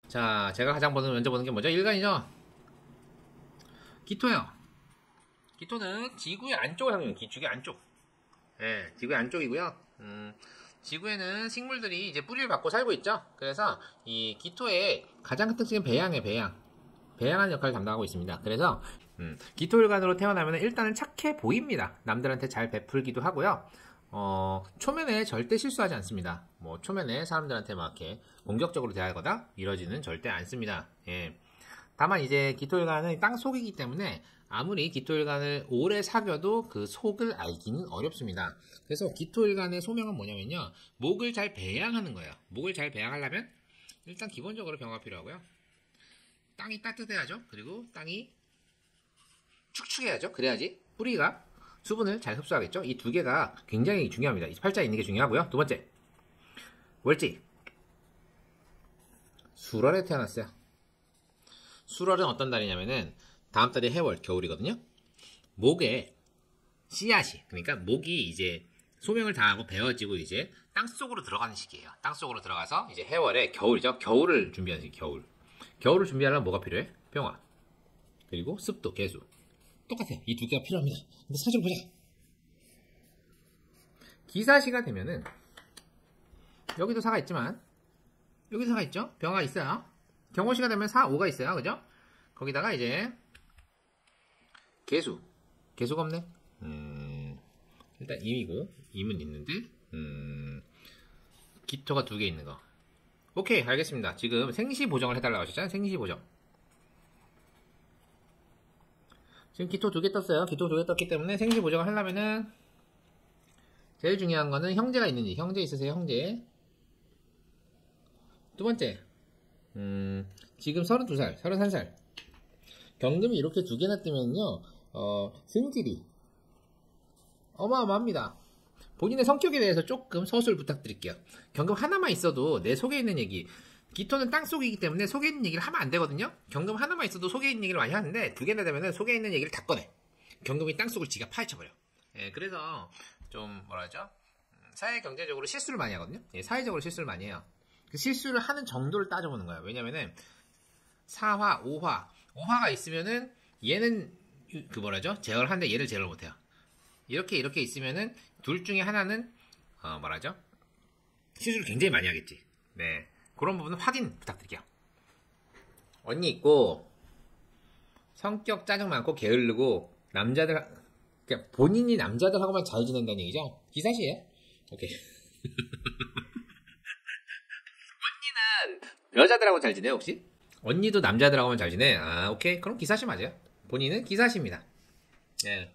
자, 제가 가장 먼저 보는 게 뭐죠? 일간이죠? 기토요. 기토는 지구의 안쪽을 하고 있는 지구의 안쪽. 예, 지구의 안쪽이고요. 지구에는 식물들이 이제 뿌리를 받고 살고 있죠. 그래서 이 기토의 가장 큰 특징은 배양이에요, 배양. 배양하는 역할을 담당하고 있습니다. 그래서 기토일간으로 태어나면 일단은 착해 보입니다. 남들한테 잘 베풀기도 하고요. 초면에 절대 실수하지 않습니다. 뭐 초면에 사람들한테 막 이렇게 공격적으로 대하거나 이러지는 절대 않습니다. 예. 다만 이제 기토일간은 땅 속이기 때문에 아무리 기토일간을 오래 사귀어도 그 속을 알기는 어렵습니다. 그래서 기토일간의 소명은 뭐냐면요, 목을 잘 배양하는 거예요. 목을 잘 배양하려면 일단 기본적으로 병화가 필요하고요, 땅이 따뜻해야죠. 그리고 땅이 축축해야죠. 그래야지 뿌리가 수분을 잘 흡수하겠죠. 이 두 개가 굉장히 중요합니다. 이 팔자에 있는 게 중요하고요. 두 번째, 월지. 수월에 태어났어요. 수월은 어떤 달이냐면은 다음 달이 해월, 겨울이거든요. 목에 씨앗이, 그러니까 목이 이제 소명을 다하고 베어지고 이제 땅속으로 들어가는 시기예요. 땅속으로 들어가서 이제 해월에 겨울이죠. 겨울을 준비하는 시기, 겨울. 겨울을 준비하려면 뭐가 필요해? 병화. 그리고 습도, 개수. 똑같아요. 이 두 개가 필요합니다. 근데 사실 보자. 기사시가 되면은 여기도 사가 있지만 여기도 사가 있죠? 병화가 있어요. 경호시가 되면 4, 5가 있어요. 그죠? 거기다가 이제 개수. 개수가 없네. 일단 임이고, 임은 있는데, 기토가 두 개 있는 거. 오케이, 알겠습니다. 지금 생시 보정을 해달라고 하셨잖아요. 생시 보정. 지금 기토 두 개 떴어요. 기토 두 개 떴기 때문에 생시 보정을 하려면은 제일 중요한 거는 형제가 있는지. 형제 있으세요? 형제. 두 번째, 지금 32살, 33살. 경금이 이렇게 두 개나 뜨면요, 승질이 어마어마합니다. 본인의 성격에 대해서 조금 서술 부탁드릴게요. 경금 하나만 있어도 내 속에 있는 얘기, 기토는 땅속이기 때문에 속에 있는 얘기를 하면 안 되거든요. 경금 하나만 있어도 속에 있는 얘기를 많이 하는데 두 개나 되면은 속에 있는 얘기를 다 꺼내. 경금이 땅속을 지가 파헤쳐버려. 예, 그래서 좀 뭐라 하죠? 사회 경제적으로 실수를 많이 하거든요. 예, 사회적으로 실수를 많이 해요. 그 실수를 하는 정도를 따져보는 거예요. 왜냐면은 4화, 5화, 5화가 있으면은 얘는 그 뭐라죠? 제어를 하는데 얘를 제어를 못해요. 이렇게 있으면은 둘 중에 하나는 뭐라죠? 실수를 굉장히 많이 하겠지. 네, 그런 부분은 확인 부탁드릴게요. 언니 있고 성격 짜증 많고 게으르고 남자들, 그러니까 본인이 남자들하고만 잘 지낸다는 얘기죠? 기사시에요? 오케이. 언니는 여자들하고 잘 지내요 혹시? 언니도 남자들하고만 잘 지내? 아, 오케이. 그럼 기사시 맞아요. 본인은 기사시입니다. 예.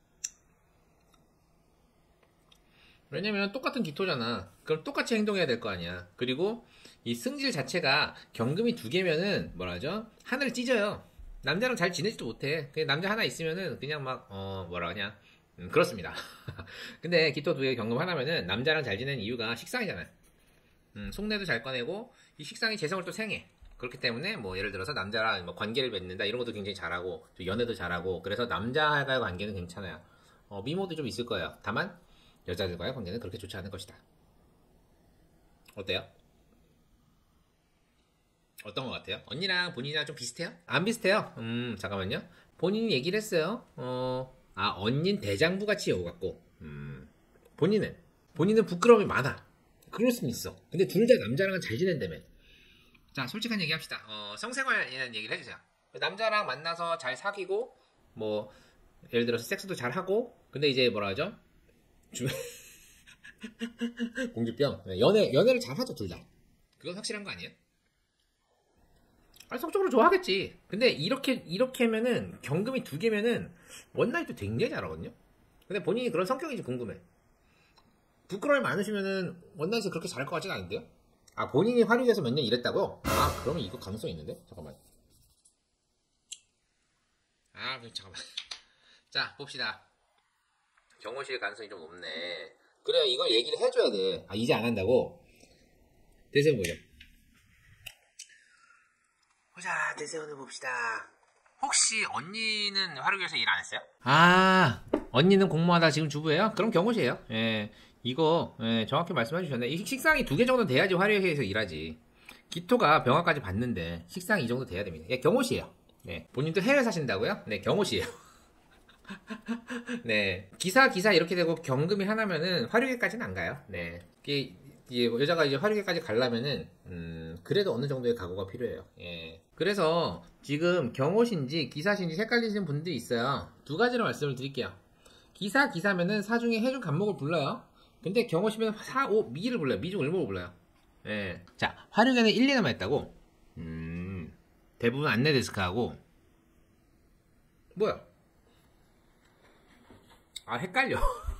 왜냐면 똑같은 기토잖아. 그럼 똑같이 행동해야 될 거 아니야. 그리고 이 승질 자체가 경금이 두 개면은 뭐라 하죠? 하늘을 찢어요. 남자랑 잘 지내지도 못해. 그냥 남자 하나 있으면은 그냥 막 뭐라 하냐, 그렇습니다. 근데 기토 두 개 경금 하나면은 남자랑 잘 지내는 이유가 식상이잖아요. 속내도 잘 꺼내고 이 식상이 재성을 또 생해. 그렇기 때문에 뭐 예를 들어서 남자랑 뭐 관계를 맺는다 이런 것도 굉장히 잘하고 연애도 잘하고, 그래서 남자와의 관계는 괜찮아요. 미모도 좀 있을 거예요. 다만 여자들과의 관계는 그렇게 좋지 않을 것이다. 어때요? 어떤 것 같아요? 언니랑 본인이랑 좀 비슷해요? 안 비슷해요? 잠깐만요. 본인이 얘기를 했어요. 언닌 대장부 같이 여우 같고, 본인은 부끄러움이 많아. 그럴 수는 있어. 근데 둘 다 남자랑은 잘 지낸다며. 자, 솔직한 얘기 합시다. 성생활에 대한 얘기를 해주세요. 남자랑 만나서 잘 사귀고, 뭐 예를 들어서 섹스도 잘 하고, 근데 이제 뭐라 하죠? 공주병. 연애를 잘 하죠, 둘 다. 그건 확실한 거 아니에요? 성적으로 좋아하겠지. 근데 이렇게 하면은 경금이 두 개면은 원나잇도 굉장히 잘하거든요. 근데 본인이 그런 성격인지 궁금해. 부끄러움이 많으시면은 원나잇을 그렇게 잘할 것 같지는 않은데요? 본인이 화류에서 몇 년 일했다고? 그러면 이거 가능성이 있는데? 잠깐만. 잠깐만. 자, 봅시다. 경호실 가능성이 좀 높네. 그래, 이걸 얘기를 해줘야 돼. 이제 안 한다고? 대세운 보죠. 보자, 대세운을 봅시다. 혹시 언니는 화류에서 일 안 했어요? 언니는 공무하다 지금 주부예요? 그럼 경호실이에요. 예, 이거 정확히 말씀해 주셨네. 이 식상이 두 개 정도 돼야지 화류에서 일하지. 기토가 병화까지 봤는데 식상이 이 정도 돼야 됩니다. 예, 경호시예요. 네, 본인도 해외 사신다고요? 네, 경호시예요. 네, 기사 이렇게 되고 경금이 하나면은 화류계까지는 안 가요. 네, 이게 여자가 이제 화류계까지 가려면은 그래도 어느 정도의 각오가 필요해요. 예. 그래서 지금 경호신지 기사신지 헷갈리시는 분들이 있어요. 두 가지로 말씀을 드릴게요. 기사면은 사중에 해중 간목을 불러요. 근데 경호시면 사, 오, 미를 불러요. 미중 을목을 불러요. 예. 자, 화류계는 1, 2 남아있다고. 대부분 안내 데스크하고 뭐야? 아, 헷갈려.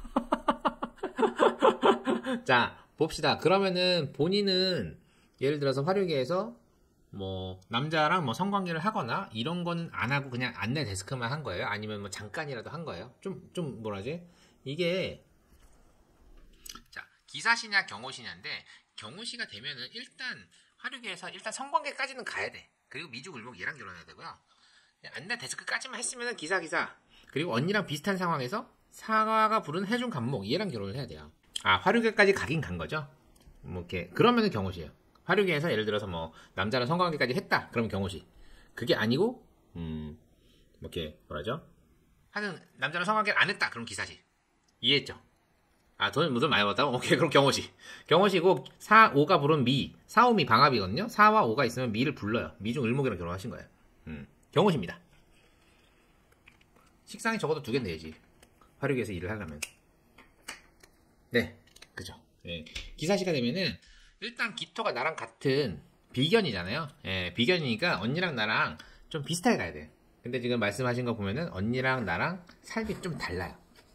자, 봅시다. 그러면은 본인은 예를 들어서 화류계에서 뭐 남자랑 뭐 성관계를 하거나 이런 건 안 하고 그냥 안내 데스크만 한 거예요? 아니면 뭐 잠깐이라도 한 거예요? 좀 뭐라지? 이게 자, 기사시냐 경호시냐인데 경호시가 되면은 일단 화류계에서 일단 성관계까지는 가야 돼. 그리고 미주 을목 얘랑 결혼해야 되고요. 안내 데스크까지만 했으면은 기사 그리고 언니랑 비슷한 상황에서 사과가 부른 해중 간목 얘랑 결혼을 해야 돼요. 아, 화류계까지 가긴 간 거죠? 뭐 이렇게 그러면은 경호시예요. 화류계에서 예를 들어서 뭐 남자랑 성관계까지 했다. 그러면 경호시. 그게 아니고 뭐 이렇게 뭐라죠? 하여튼 남자랑 성관계를 안 했다. 그럼 기사시. 이해했죠? 아, 돈 많이 벌었다고? 오케이, 그럼 경호시. 경호시고 4, 5가 부른 미. 4, 5미 방합이거든요. 4와 5가 있으면 미를 불러요. 미중 을목이랑 결혼하신 거예요. 경호시입니다. 식상이 적어도 2개는 돼야지. 화류계에서 일을 하려면. 네, 그죠. 예. 기사시가 되면은 일단 기토가 나랑 같은 비견이잖아요. 예, 비견이니까 언니랑 나랑 좀 비슷하게 가야 돼. 근데 지금 말씀하신 거 보면은 언니랑 나랑 삶이 좀 달라요.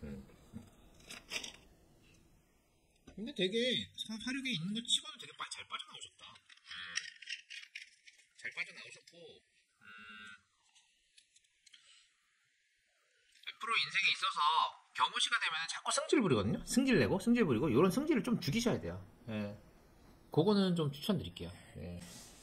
근데 되게 화류계에 있는 거 치고는 되게 잘 빠져나오셨다. 잘 빠져나오셨고 앞으로 인생에 있어서 경호시가 되면 자꾸 승질 부리거든요. 승질 내고 승질 부리고 이런 승질을 좀 죽이셔야 돼요. 예. 그거는 좀 추천드릴게요. 예.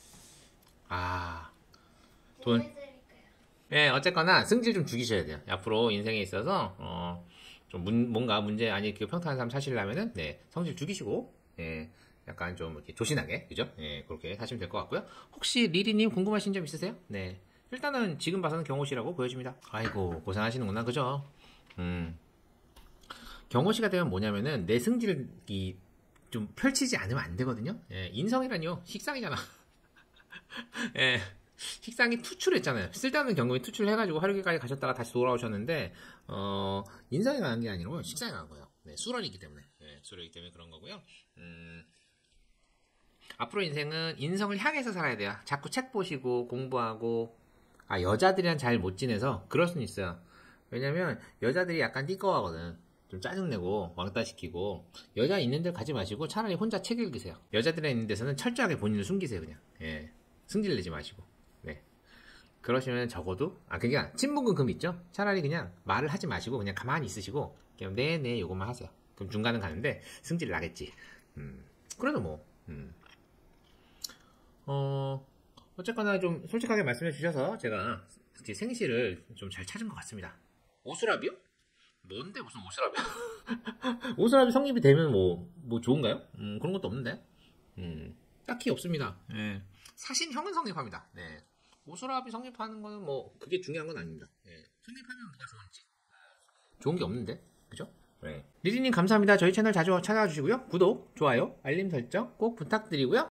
아, 돈. 예, 어쨌거나 승질 좀 죽이셔야 돼요. 앞으로 인생에 있어서 좀 뭔가 문제 아니 그 평탄한 삶 사시려면은 네, 성질 죽이시고 예, 약간 좀 이렇게 조신하게 그죠? 예, 그렇게 하시면 될 것 같고요. 혹시 리리님 궁금하신 점 있으세요? 네, 일단은 지금 봐서는 경호시라고 보여집니다. 아이고 고생하시는구나 그죠? 경호시가 되면 뭐냐면은 내 승질이 좀 펼치지 않으면 안 되거든요. 예, 인성이라니요 식상이잖아. 예, 식상이 투출했잖아요. 쓸데없는 경금이 투출해가지고 화류계까지 가셨다가 다시 돌아오셨는데 인성이 강한 게 아니고 식상이 강한 거예요. 네, 수월이기 때문에. 네, 수월이기 때문에 그런 거고요. 앞으로 인생은 인성을 향해서 살아야 돼요. 자꾸 책 보시고 공부하고 여자들이랑 잘 못 지내서 그럴 수는 있어요. 왜냐면 여자들이 약간 띠꺼하거든. 좀 짜증내고 왕따 시키고 여자 있는 데 가지 마시고 차라리 혼자 책 읽으세요. 여자들이 있는 데서는 철저하게 본인을 숨기세요. 그냥 예, 승질 내지 마시고 네, 그러시면 적어도 그게 친분금 금 있죠? 차라리 그냥 말을 하지 마시고 그냥 가만히 있으시고 그냥 네네 요것만 하세요. 그럼 중간은 가는데 승질 나겠지. 그래도 뭐 어쨌거나 좀 솔직하게 말씀해 주셔서 제가 제 생시를 좀 잘 찾은 것 같습니다. 오수라비요? 뭔데 무슨 오수라비야? 오수라비 성립이 되면 뭐 좋은가요? 그런 것도 없는데. 딱히 없습니다. 예. 사신형은 성립합니다. 네. 오수라비 성립하는 거는 뭐 그게 중요한 건 아닙니다. 예. 성립하면 뭐가 좋은지. 좋은 게 없는데, 그죠? 네. 리리님 감사합니다. 저희 채널 자주 찾아와 주시고요. 구독, 좋아요, 알림 설정 꼭 부탁드리고요.